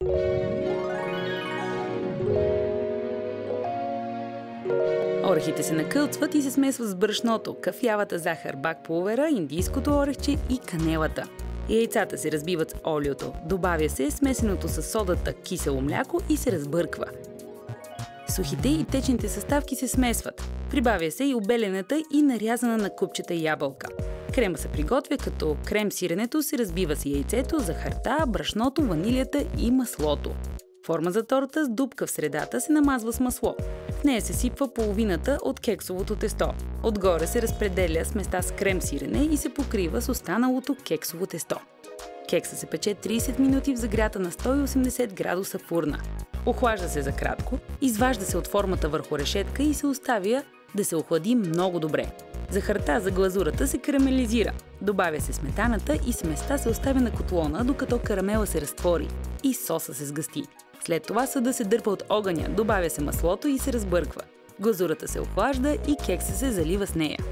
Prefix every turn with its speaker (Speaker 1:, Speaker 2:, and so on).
Speaker 1: Орехите се накълцват и се смесват с брашното, кафявата захар, бак пулвера, индийското орехче и канелата. Яйцата се разбиват с олиото, добавя се смесеното с содата кисело мляко и се разбърква. Сухите и течните съставки се смесват. Прибавя се и обелената и нарязана на купчета ябълка. Крема се приготвя, като крем-сиренето се разбива с яйцето, захарта, брашното, ванилията и маслото. Форма за торта с дупка в средата се намазва с масло. В нея се сипва половината от кексовото тесто. Отгоре се разпределя сместа с крем-сирене и се покрива с останалото кексово тесто. Кекса се пече 30 минути в загрята на 180 градуса фурна. Охлажда се за кратко, изважда се от формата върху решетка и се оставя да се охлади много добре. Захарта за глазурата се карамелизира. Добавя се сметаната и сместа се оставя на котлона, докато карамела се разтвори и соса се сгъсти. След това съдът се дърпа от огъня, добавя се маслото и се разбърква. Глазурата се охлажда и кексът се залива с нея.